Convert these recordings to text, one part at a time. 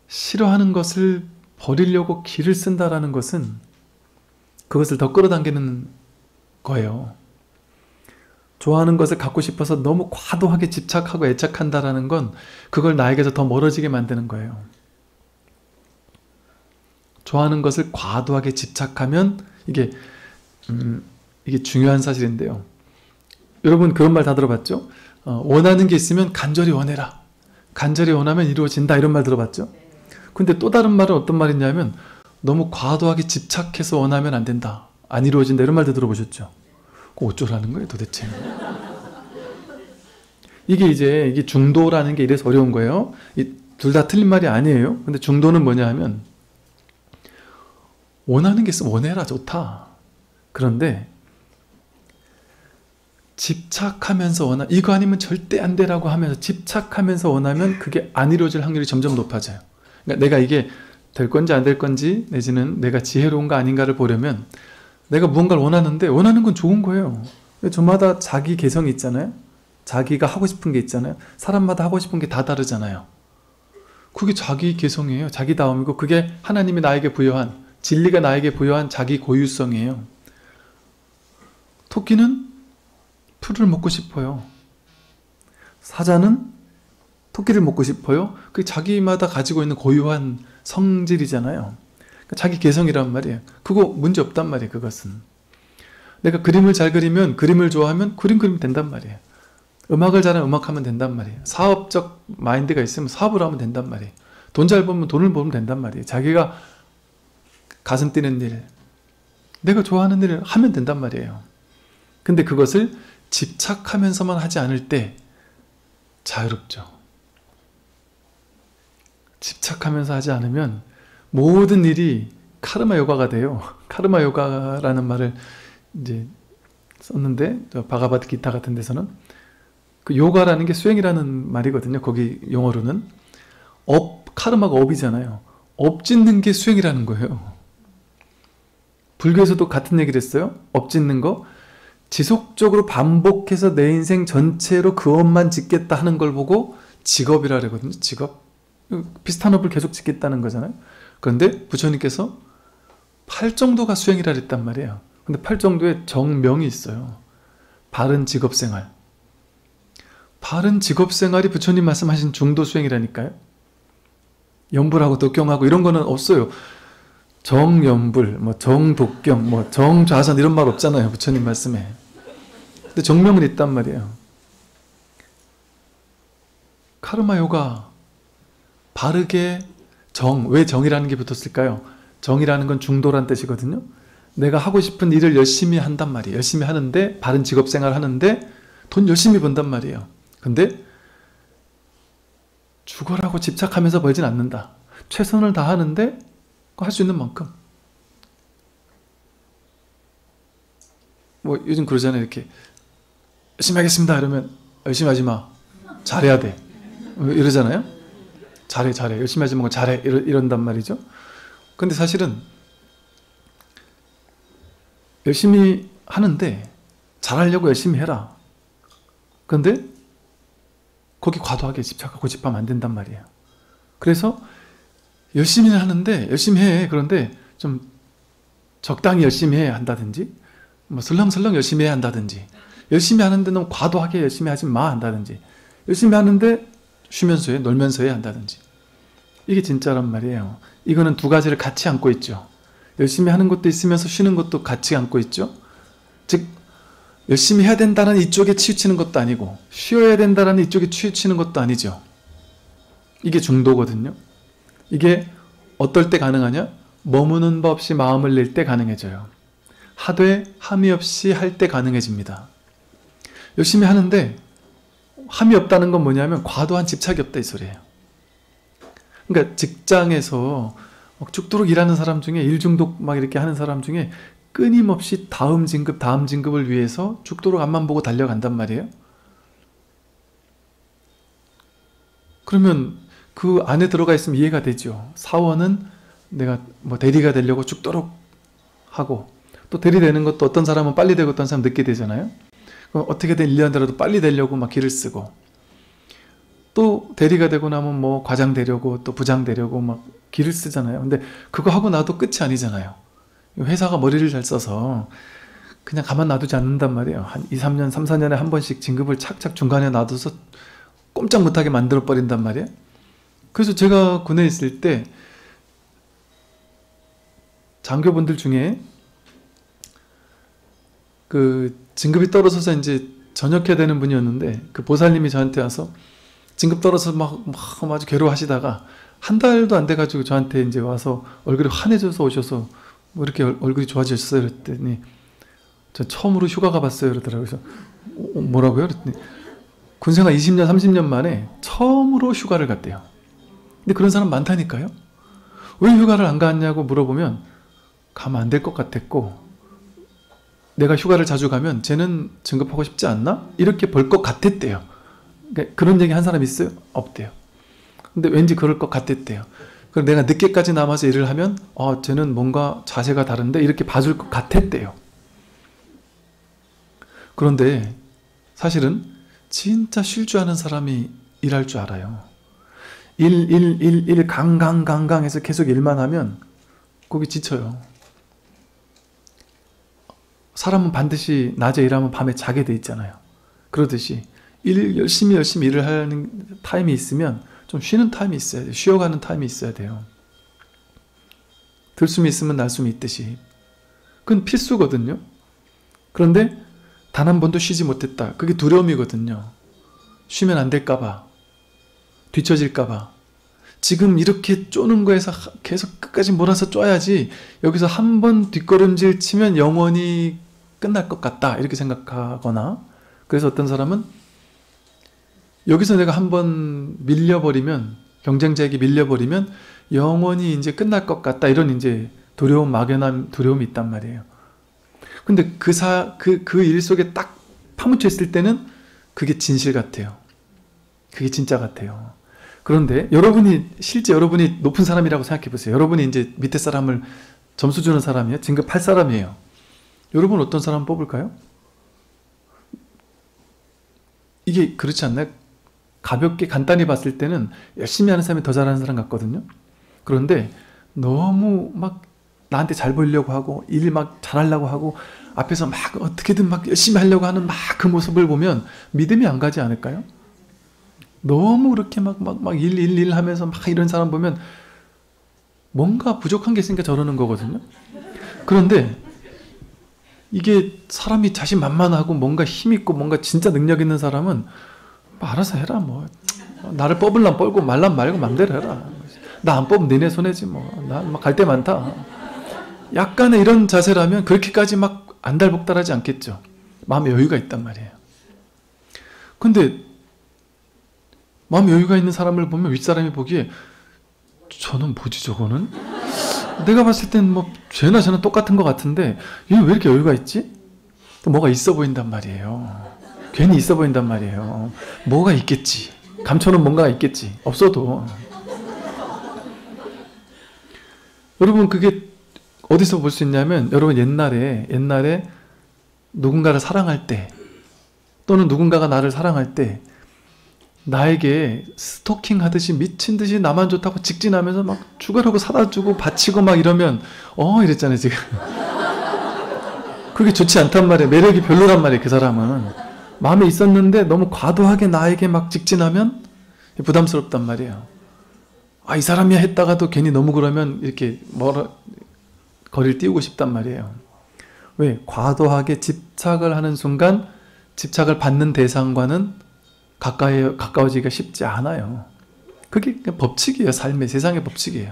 싫어하는 것을 버리려고 기를 쓴다라는 것은 그것을 더 끌어당기는 거예요. 좋아하는 것을 갖고 싶어서 너무 과도하게 집착하고 애착한다라는 건 그걸 나에게서 더 멀어지게 만드는 거예요. 좋아하는 것을 과도하게 집착하면 이게 중요한 사실인데요. 여러분 그런 말 다 들어봤죠? 원하는 게 있으면 간절히 원해라. 간절히 원하면 이루어진다. 이런 말 들어봤죠? 근데 또 다른 말은 어떤 말이냐면 너무 과도하게 집착해서 원하면 안 된다. 안 이루어진다. 이런 말도 들어보셨죠? 어쩌라는 거예요 도대체? 이게 중도라는 게 이래서 어려운 거예요. 둘 다 틀린 말이 아니에요. 근데 중도는 뭐냐 하면 원하는 게 있으면 원해라. 좋다. 그런데 집착하면서 이거 아니면 절대 안 되라고 하면서 집착하면서 원하면 그게 안 이루어질 확률이 점점 높아져요. 그러니까 내가 이게 될 건지 안 될 건지 내지는 내가 지혜로운가 아닌가를 보려면 내가 무언가를 원하는데 원하는 건 좋은 거예요. 저마다 자기 개성이 있잖아요. 자기가 하고 싶은 게 있잖아요. 사람마다 하고 싶은 게 다 다르잖아요. 그게 자기 개성이에요. 자기다움이고 그게 하나님이 나에게 부여한, 진리가 나에게 부여한 자기 고유성이에요. 토끼는 풀을 먹고 싶어요. 사자는 토끼를 먹고 싶어요. 그게 자기마다 가지고 있는 고유한 성질이잖아요. 자기 개성이란 말이에요. 그거 문제 없단 말이에요. 그것은 내가 그림을 잘 그리면, 그림을 좋아하면 그림 그리면 된단 말이에요. 음악을 잘하면 음악하면 된단 말이에요. 사업적 마인드가 있으면 사업을 하면 된단 말이에요. 돈 잘 벌면 돈을 벌면 된단 말이에요. 자기가 가슴 뛰는 일, 내가 좋아하는 일을 하면 된단 말이에요. 근데 그것을 집착하면서만 하지 않을 때 자유롭죠. 집착하면서 하지 않으면 모든 일이 카르마 요가가 돼요. 카르마 요가라는 말을 이제 썼는데 바가바드 기타 같은 데서는 그 요가라는 게 수행이라는 말이거든요. 거기 용어로는 카르마가 업이잖아요. 업 짓는 게 수행이라는 거예요. 불교에서도 같은 얘기를 했어요. 업 짓는 거 지속적으로 반복해서 내 인생 전체로 그 업만 짓겠다 하는 걸 보고 직업이라 그러거든요. 직업. 비슷한 업을 계속 짓겠다는 거잖아요. 그런데 부처님께서 8정도가 수행이라 그랬단 말이에요. 근데 8정도의 정명이 있어요. 바른 직업생활. 바른 직업생활이 부처님 말씀하신 중도 수행이라니까요. 연불하고 독경하고 이런 거는 없어요. 정연불, 정독경, 정좌선 이런 말 없잖아요. 부처님 말씀에. 근데 정명은 있단 말이에요. 카르마 요가 바르게 왜 정이라는 게 붙었을까요? 정이라는 건 중도란 뜻이거든요. 내가 하고 싶은 일을 열심히 한단 말이에요. 열심히 하는데 바른 직업생활 하는데 돈 열심히 번단 말이에요. 근데 죽어라고 집착하면서 벌진 않는다. 최선을 다하는데 할 수 있는 만큼. 요즘 그러잖아요. 이렇게 열심히 하겠습니다. 이러면 열심히 하지 마. 잘해야 돼. 이러잖아요. 잘해. 열심히 하지 말고 잘해. 이런단 말이죠. 근데 사실은 열심히 하는데 잘하려고 열심히 해라. 그런데 거기 과도하게 집착하고 고집하면 안 된단 말이에요. 그래서 열심히는 하는데 열심히 해. 그런데 좀 적당히 열심히 해야 한다든지 슬렁슬렁 열심히 해야 한다든지 열심히 하는데 너무 과도하게 열심히 하지 마 한다든지 열심히 하는데 쉬면서 해, 놀면서 해야 한다든지 이게 진짜란 말이에요. 이거는 두 가지를 같이 안고 있죠. 열심히 하는 것도 있으면서 쉬는 것도 같이 안고 있죠. 즉 열심히 해야 된다는 이쪽에 치우치는 것도 아니고 쉬어야 된다는 이쪽에 치우치는 것도 아니죠. 이게 중도거든요. 이게 어떨 때 가능하냐? 머무는 법 없이 마음을 낼 때 가능해져요. 하되 함이 없이 할 때 가능해집니다. 열심히 하는데 함이 없다는 건 뭐냐면 과도한 집착이 없다 이 소리예요. 그러니까 직장에서 죽도록 일하는 사람 중에 일중독 막 이렇게 하는 사람 중에 끊임없이 다음 진급을 위해서 죽도록 앞만 보고 달려간단 말이에요. 그러면 그 안에 들어가 있으면 이해가 되죠. 사원은 내가 대리가 되려고 죽도록 하고 또 대리되는 것도 어떤 사람은 빨리 되고 어떤 사람은 늦게 되잖아요. 어떻게든 1년이라도 빨리 되려고 막 기를 쓰고 또 대리가 되고 나면 뭐 과장 되려고 또 부장 되려고 막 기를 쓰잖아요. 근데 그거 하고 나도 끝이 아니잖아요. 회사가 머리를 잘 써서 그냥 가만 놔두지 않는단 말이에요. 한 2, 3년, 3, 4년에 한 번씩 진급을 착착 중간에 놔둬서 꼼짝 못하게 만들어 버린단 말이에요. 그래서 제가 군에 있을 때 장교분들 중에 그 진급이 떨어져서 이제 전역해야 되는 분이었는데 그 보살님이 저한테 와서 진급 떨어져서 막 아주 괴로워하시다가 한 달도 안 돼가지고 저한테 이제 와서 얼굴이 환해져서 오셔서 뭐 이렇게 얼굴이 좋아지셨어요? 그랬더니 저 처음으로 휴가 가봤어요. 그러더라고요. 그래서 뭐라고요? 그랬더니 군생활 20년, 30년 만에 처음으로 휴가를 갔대요. 근데 그런 사람 많다니까요. 왜 휴가를 안 갔냐고 물어보면 가면 안 될 것 같았고 내가 휴가를 자주 가면 쟤는 진급하고 싶지 않나? 이렇게 볼 것 같았대요. 그러니까 그런 얘기 한 사람 있어요? 없대요. 근데 왠지 그럴 것 같았대요. 그럼 내가 늦게까지 남아서 일을 하면 쟤는 뭔가 자세가 다른데 이렇게 봐줄 것 같았대요. 그런데 사실은 진짜 쉴 줄 아는 사람이 일할 줄 알아요. 일 강강 해서 계속 일만 하면 거기 지쳐요. 사람은 반드시 낮에 일하면 밤에 자게 돼 있잖아요. 그러듯이 열심히 일을 하는 타임이 있으면 좀 쉬는 타임이 있어야 돼요. 쉬어가는 타임이 있어야 돼요. 들숨이 있으면 날숨이 있듯이. 그건 필수거든요. 그런데 단 한 번도 쉬지 못했다. 그게 두려움이거든요. 쉬면 안 될까봐. 뒤처질까봐. 지금 이렇게 쪼는 거에서 계속 끝까지 몰아서 쪼야지 여기서 한 번 뒷걸음질 치면 영원히 끝날 것 같다. 이렇게 생각하거나 그래서 어떤 사람은 여기서 내가 한번 밀려버리면 경쟁자에게 밀려버리면 영원히 이제 끝날 것 같다. 이런 이제 두려움, 막연한 두려움이 있단 말이에요. 근데 그 일 속에 딱 파묻혀 있을 때는 그게 진실 같아요. 그게 진짜 같아요. 그런데 실제 여러분이 높은 사람이라고 생각해 보세요. 여러분이 이제 밑에 사람을 점수 주는 사람이에요. 진급할 사람이에요. 여러분 어떤 사람 뽑을까요? 이게 그렇지 않나요? 가볍게 간단히 봤을 때는 열심히 하는 사람이 더 잘하는 사람 같거든요. 그런데 너무 막 나한테 잘 보이려고 하고 일 막 잘하려고 하고 앞에서 막 어떻게든 막 열심히 하려고 하는 막 그 모습을 보면 믿음이 안 가지 않을까요? 너무 그렇게 막 일 하면서 막 이런 사람 보면 뭔가 부족한 게 있으니까 저러는 거거든요. 그런데 이게 사람이 자신만만하고 뭔가 힘있고 뭔가 진짜 능력 있는 사람은 알아서 해라 뭐. 나를 뽑으려면 뽑고 말라면 말고 맘대로 해라. 나 안 뽑으면 너네 손해지 뭐. 나 막 갈 데 많다. 약간의 이런 자세라면 그렇게까지 막 안달복달하지 않겠죠. 마음에 여유가 있단 말이에요. 근데 마음에 여유가 있는 사람을 보면 윗사람이 보기에 저는 뭐지 저거는? 내가 봤을 땐 뭐 쟤나 저는 똑같은 것 같은데 얘는 왜 이렇게 여유가 있지? 또 뭐가 있어 보인단 말이에요. 괜히 있어 보인단 말이에요. 뭐가 있겠지. 감춰놓은 뭔가가 있겠지. 없어도. 여러분 그게 어디서 볼 수 있냐면 여러분 옛날에 누군가를 사랑할 때 또는 누군가가 나를 사랑할 때 나에게 스토킹 하듯이 미친 듯이 나만 좋다고 직진하면서 막 죽으라고 사다 주고 바치고 막 이러면 이랬잖아요 지금. 그게 좋지 않단 말이에요. 매력이 별로란 말이에요. 그 사람은 마음에 있었는데 너무 과도하게 나에게 막 직진하면 부담스럽단 말이에요. 이 사람이야 했다가도 괜히 너무 그러면 이렇게 거리를 띄우고 싶단 말이에요. 왜? 과도하게 집착을 하는 순간 집착을 받는 대상과는 가까워지기가 쉽지 않아요. 그게 법칙이에요. 삶의 세상의 법칙이에요.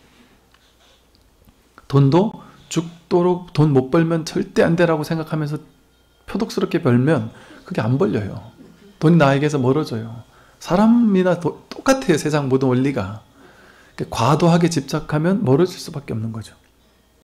돈도 죽도록 돈 못 벌면 절대 안 되라고 생각하면서 표독스럽게 벌면 그게 안 벌려요. 돈이 나에게서 멀어져요. 사람이나 똑같아요. 세상 모든 원리가. 과도하게 집착하면 멀어질 수밖에 없는 거죠.